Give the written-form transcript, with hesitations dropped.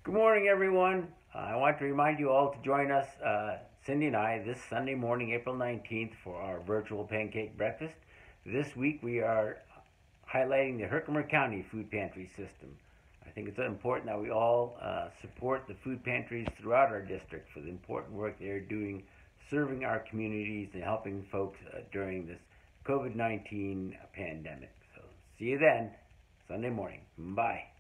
Good morning, everyone. I want to remind you all to join us, Cindy and I, this Sunday morning, April 19th, for our virtual pancake breakfast. This week, we are highlighting the Herkimer County food pantry system. I think it's important that we all support the food pantries throughout our district for the important work they're doing, serving our communities and helping folks during this COVID-19 pandemic. So, see you then, Sunday morning. Bye.